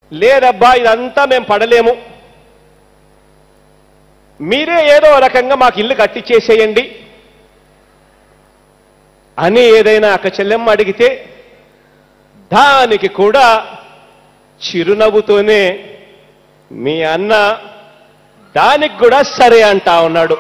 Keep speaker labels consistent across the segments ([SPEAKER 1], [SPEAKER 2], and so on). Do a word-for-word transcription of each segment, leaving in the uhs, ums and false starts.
[SPEAKER 1] లేదబ్బా ఇదంతా మేము పడలేము, మీరే ఏదో రకంగా మాకు ఇల్లు కట్టించేసేయండి అని ఏదైనా అక్క చెల్లెమ్మ అడిగితే దానికి కూడా చిరునవ్వుతోనే మీ అన్న దానికి కూడా సరే అంటా ఉన్నాడు.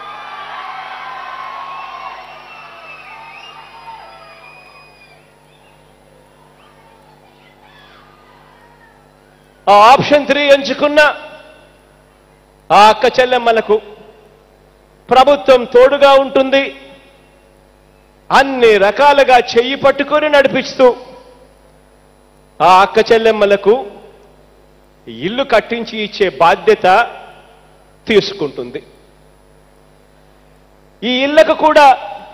[SPEAKER 1] ఆ ఆప్షన్ త్రీ ఎంచుకున్న ఆ అక్క చెల్లెమ్మలకు ప్రభుత్వం తోడుగా ఉంటుంది, అన్ని రకాలుగా చెయ్యి పట్టుకొని నడిపిస్తూ ఆ అక్క చెల్లెమ్మలకు ఇల్లు కట్టించి ఇచ్చే బాధ్యత తీసుకుంటుంది. ఈ ఇళ్లకు కూడా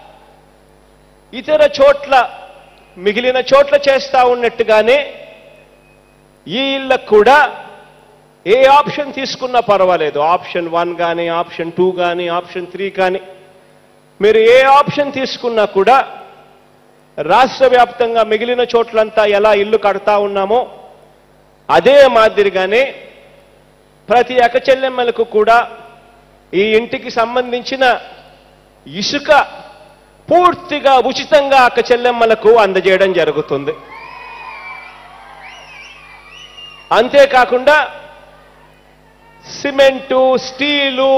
[SPEAKER 1] ఇతర చోట్ల మిగిలిన చోట్ల చేస్తా ఉన్నట్టుగానే ఈ ఇళ్లకు కూడా ఏ ఆప్షన్ తీసుకున్నా పర్వాలేదు, ఆప్షన్ వన్ కానీ ఆప్షన్ టూ కానీ ఆప్షన్ త్రీ కానీ మీరు ఏ ఆప్షన్ తీసుకున్నా కూడా రాష్ట్ర వ్యాప్తంగా మిగిలిన చోట్లంతా ఎలా ఇల్లు కడతా ఉన్నామో అదే మాదిరిగానే ప్రతి అక్క చెల్లెమ్మలకు కూడా ఈ ఇంటికి సంబంధించిన ఇసుక పూర్తిగా ఉచితంగా అక్క చెల్లెమ్మలకు అందజేయడం జరుగుతుంది. అంతేకాకుండా సిమెంటు, స్టీలు,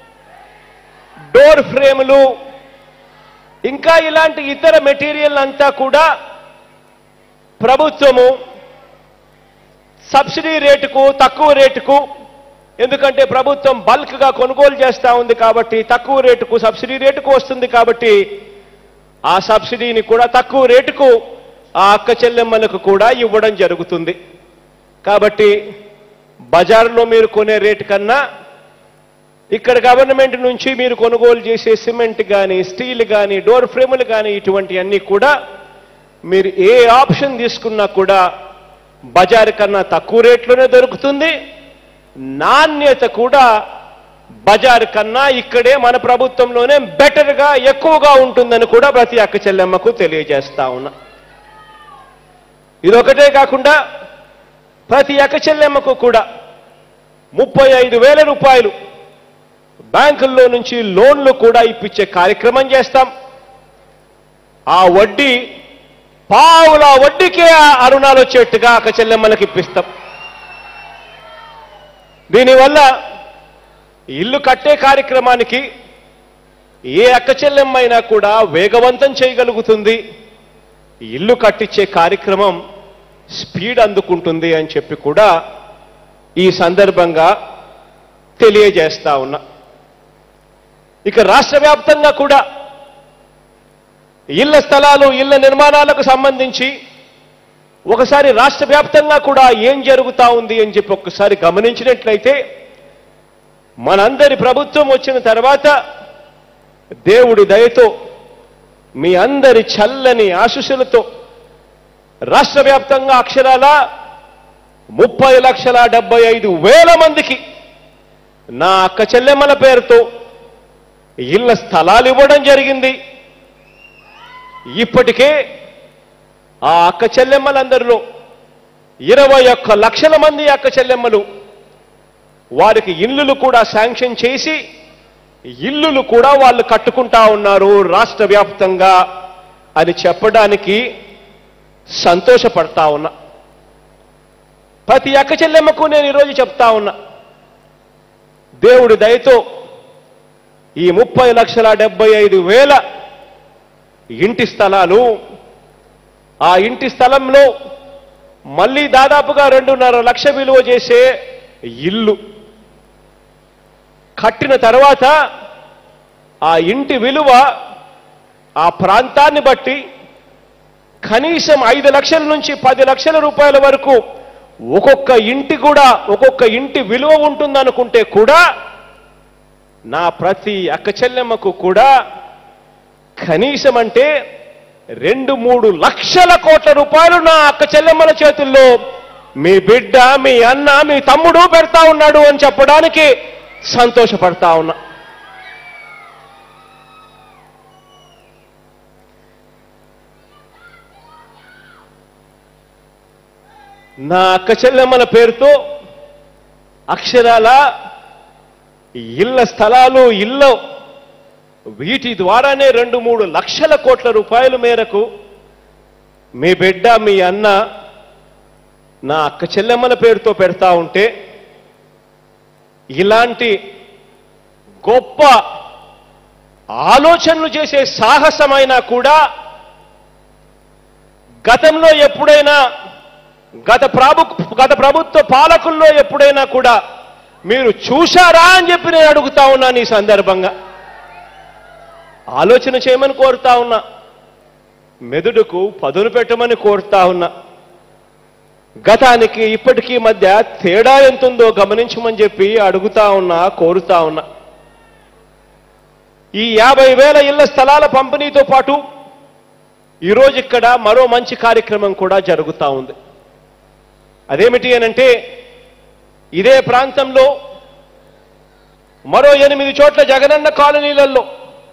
[SPEAKER 1] డోర్ ఫ్రేములు ఇంకా ఇలాంటి ఇతర మెటీరియల్ అంతా కూడా ప్రభుత్వము సబ్సిడీ రేటుకు తక్కువ రేటుకు, ఎందుకంటే ప్రభుత్వం బల్క్గా కొనుగోలు చేస్తూ ఉంది కాబట్టి తక్కువ రేటుకు సబ్సిడీ రేటుకు వస్తుంది కాబట్టి ఆ సబ్సిడీని కూడా తక్కువ రేటుకు ఆ అక్క చెల్లెమ్మలకు కూడా ఇవ్వడం జరుగుతుంది. కాబట్టి బజార్లో మీరు కొనే రేటు కన్నా ఇక్కడ గవర్నమెంట్ నుంచి మీరు కొనుగోలు చేసే సిమెంట్ కానీ స్టీల్ కానీ డోర్ ఫ్రేములు కానీ ఇటువంటివన్నీ కూడా మీరు ఏ ఆప్షన్ తీసుకున్నా కూడా బజారు కన్నా తక్కువ రేట్లోనే దొరుకుతుంది, నాణ్యత కూడా బజారు కన్నా ఇక్కడే మన ప్రభుత్వంలోనే బెటర్గా ఎక్కువగా ఉంటుందని కూడా ప్రతి అక్క చెల్లెమ్మకు తెలియజేస్తా ఉన్నా. ఇదొకటే కాకుండా ప్రతి అక్క చెల్లెమ్మకు కూడా ముప్పై ఐదు వేల రూపాయలు బ్యాంకుల్లో నుంచి లోన్లు కూడా ఇప్పించే కార్యక్రమం చేస్తాం. ఆ వడ్డీ పావుల వడ్డీకే ఆ రుణాలు వచ్చేట్టుగా అక్క చెల్లెమ్మలకు ఇప్పిస్తాం. దీనివల్ల ఇల్లు కట్టే కార్యక్రమానికి ఏ అక్క చెల్లెమ్మైనా కూడా వేగవంతం చేయగలుగుతుంది, ఇల్లు కట్టించే కార్యక్రమం స్పీడ్ అందుకుంటుంది అని చెప్పి కూడా ఈ సందర్భంగా తెలియజేస్తా ఉన్నా. ఇక రాష్ట్ర వ్యాప్తంగా కూడా ఇళ్ల స్థలాలు ఇళ్ల నిర్మాణాలకు సంబంధించి ఒకసారి రాష్ట్ర వ్యాప్తంగా కూడా ఏం జరుగుతా ఉంది అని చెప్పి ఒక్కసారి గమనించినట్లయితే మనందరి ప్రభుత్వం వచ్చిన తర్వాత దేవుడి దయతో మీ అందరి చల్లని ఆశీస్సులతో రాష్ట్ర వ్యాప్తంగా అక్షరాల ముప్పై లక్షల డెబ్బై ఐదు వేల మందికి నా అక్క చెల్లెమ్మల పేరుతో ఇళ్ల స్థలాలు ఇవ్వడం జరిగింది. ఇప్పటికే ఆ అక్క చెల్లెమ్మలందరిలో ఇరవై ఒక్క లక్షల మంది అక్క చెల్లెమ్మలు వారికి ఇల్లులు కూడా శాంక్షన్ చేసి ఇల్లులు కూడా వాళ్ళు కట్టుకుంటా ఉన్నారు రాష్ట్ర వ్యాప్తంగా అని చెప్పడానికి సంతోషపడతా ఉన్నా. ప్రతి అక్క చెల్లెమ్మకు నేను ఈరోజు చెప్తా ఉన్నా, దేవుడి దయతో ఈ ముప్పై లక్షల డెబ్బై ఐదు వేల ఇంటి స్థలాలు, ఆ ఇంటి స్థలంలో మళ్ళీ దాదాపుగా రెండున్నర లక్ష విలువ చేసే ఇల్లు కట్టిన తర్వాత ఆ ఇంటి విలువ ఆ ప్రాంతాన్ని బట్టి కనీసం ఐదు లక్షల నుంచి పది లక్షల రూపాయల వరకు ఒక్కొక్క ఇంటి కూడా ఒక్కొక్క ఇంటి విలువ ఉంటుందనుకుంటే కూడా నా ప్రతి అక్క చెల్లెమ్మకు కూడా కనీసం అంటే రెండు మూడు లక్షల కోట్ల రూపాయలు నా అక్క చెల్లెమ్మల చేతుల్లో మీ బిడ్డ మీ అన్న మీ తమ్ముడు పెడతా ఉన్నాడు అని చెప్పడానికి సంతోషపడతా ఉన్నా. నా అక్క చెల్లెమ్మల పేరుతో అక్షరాల ఇళ్ల స్థలాలు ఇల్లు వీటి ద్వారానే రెండు మూడు లక్షల కోట్ల రూపాయల మేరకు మీ బిడ్డ మీ అన్న నా అక్క చెల్లెమ్మల పేరుతో పెడతా ఉంటే ఇలాంటి గొప్ప ఆలోచనలు చేసే సాహసమైనా కూడా గతంలో ఎప్పుడైనా గత ప్రభు గత ప్రభుత్వ పాలకుల్లో ఎప్పుడైనా కూడా మీరు చూశారా అని చెప్పి నేను అడుగుతా ఉన్నాను. ఈ సందర్భంగా ఆలోచన చేయమని కోరుతా ఉన్నా, మెదడుకు పదును పెట్టమని కోరుతా ఉన్నా. గతానికి ఇప్పటికీ మధ్య తేడా ఎంతుందో గమనించమని చెప్పి అడుగుతా ఉన్నా, కోరుతా ఉన్నా. ఈ యాభై వేల ఇళ్ల స్థలాల పంపిణీతో పాటు ఈరోజు ఇక్కడ మరో మంచి కార్యక్రమం కూడా జరుగుతూ ఉంది. అదేమిటి అనంటే, ఇదే ప్రాంతంలో మరో ఎనిమిది చోట్ల జగనన్న కాలనీలలో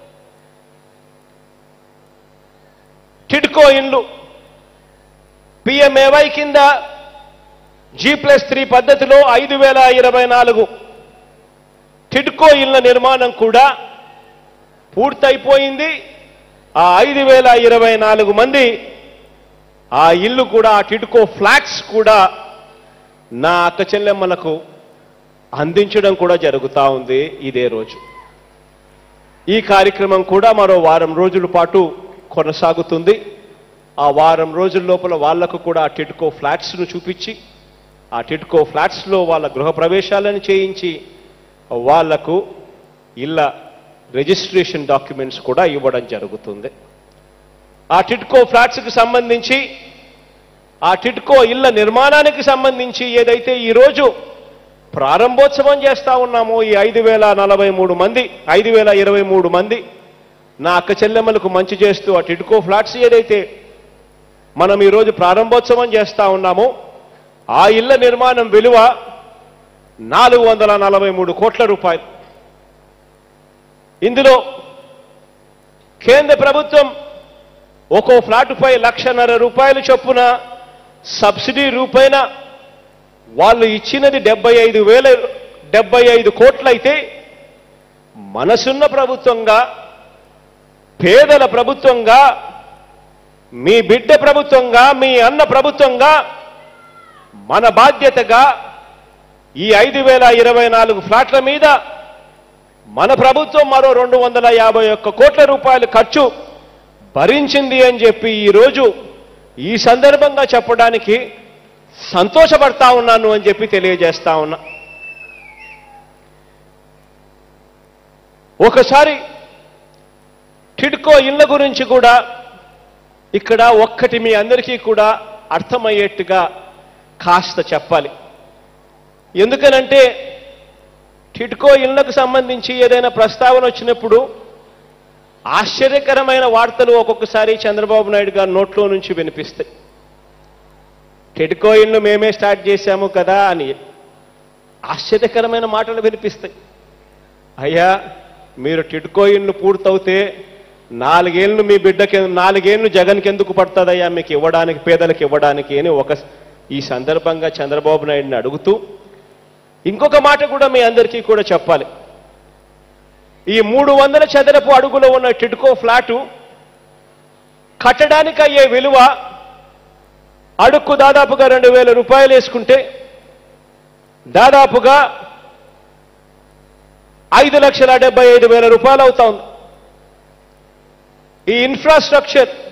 [SPEAKER 1] టిడ్కో ఇండ్లు పిఎంఏవై కింద జీ ప్లస్ త్రీ పద్ధతిలో ఐదు వేల ఇరవై నాలుగు టిడ్కో ఇళ్ల నిర్మాణం కూడా పూర్తయిపోయింది. ఆ ఐదు వేల ఇరవై నాలుగు మంది ఆ ఇల్లు కూడా ఆ టిడ్కో ఫ్లాట్స్ కూడా నా అక్క చెల్లెమ్మలకు అందించడం కూడా జరుగుతూ ఉంది ఇదే రోజు. ఈ కార్యక్రమం కూడా మరో వారం రోజుల పాటు కొనసాగుతుంది. ఆ వారం రోజుల లోపల వాళ్లకు కూడా ఆ టిడ్కో ఫ్లాట్స్ను చూపించి ఆ టిడ్కో ఫ్లాట్స్లో వాళ్ళ గృహప్రవేశాలను చేయించి వాళ్లకు ఇళ్ళ రిజిస్ట్రేషన్ డాక్యుమెంట్స్ కూడా ఇవ్వడం జరుగుతుంది. ఆ టిడ్కో ఫ్లాట్స్కి సంబంధించి ఆ టిడ్కో ఇళ్ల నిర్మాణానికి సంబంధించి ఏదైతే ఈరోజు ప్రారంభోత్సవం చేస్తా ఉన్నామో ఈ ఐదు వేల నలభై మూడు మంది ఐదు వేల ఇరవై మూడు మంది నా అక్క చెల్లెమ్మలకు మంచి చేస్తూ ఆ టిడ్కో ఫ్లాట్స్ ఏదైతే మనం ఈరోజు ప్రారంభోత్సవం చేస్తా ఉన్నామో ఆ ఇళ్ల నిర్మాణం విలువ నాలుగు వందల నలభై మూడు కోట్ల రూపాయలు. ఇందులో కేంద్ర ప్రభుత్వం ఒక్కో ఫ్లాటుపై లక్షన్నర రూపాయలు చొప్పున సబ్సిడీ రూపైన వాళ్ళు ఇచ్చినది డెబ్బై ఐదు వేల డెబ్బై ఐదు కోట్లయితే మనసున్న ప్రభుత్వంగా, పేదల ప్రభుత్వంగా, మీ బిడ్డ ప్రభుత్వంగా, మీ అన్న ప్రభుత్వంగా మన బాధ్యతగా ఈ ఐదు వేల ఇరవై నాలుగు ఫ్లాట్ల మీద మన ప్రభుత్వం మరో రెండు వందల యాభై ఒక్క కోట్ల రూపాయలు ఖర్చు భరించింది అని చెప్పి ఈరోజు ఈ సందర్భంగా చెప్పడానికి సంతోషపడతా ఉన్నాను అని చెప్పి తెలియజేస్తా ఉన్నా. ఒకసారి టిడ్కో ఇళ్ల గురించి కూడా ఇక్కడ ఒక్కటి మీ అందరికీ కూడా అర్థమయ్యేట్టుగా కాస్త చెప్పాలి. ఎందుకనంటే టిడ్కో ఇళ్లకు సంబంధించి ఏదైనా ప్రస్తావన వచ్చినప్పుడు ఆశ్చర్యకరమైన వార్తలు ఒక్కొక్కసారి చంద్రబాబు నాయుడు గారి నోట్లో నుంచి వినిపిస్తాయి. టిడ్కో ఇళ్లు మేమే స్టార్ట్ చేశాము కదా అని ఆశ్చర్యకరమైన మాటలు వినిపిస్తాయి. అయ్యా, మీరు టిడ్కో ఇళ్లు పూర్తవుతే నాలుగేళ్లు మీ బిడ్డకి నాలుగేళ్లు జగన్కి ఎందుకు పడుతుందయ్యా మీకు ఇవ్వడానికి, పేదలకు ఇవ్వడానికి అని ఒక ఈ సందర్భంగా చంద్రబాబు నాయుడిని అడుగుతూ ఇంకొక మాట కూడా మీ అందరికీ కూడా చెప్పాలి. ఈ మూడు వందల చదరపు అడుగులో ఉన్న టిడ్కో ఫ్లాటు కట్టడానికి అయ్యే విలువ అడుక్కు దాదాపుగా రెండు వేల రూపాయలు వేసుకుంటే దాదాపుగా ఐదు లక్షల డెబ్బై ఐదు వేల రూపాయలు అవుతా ఉంది. ఈ ఇన్ఫ్రాస్ట్రక్చర్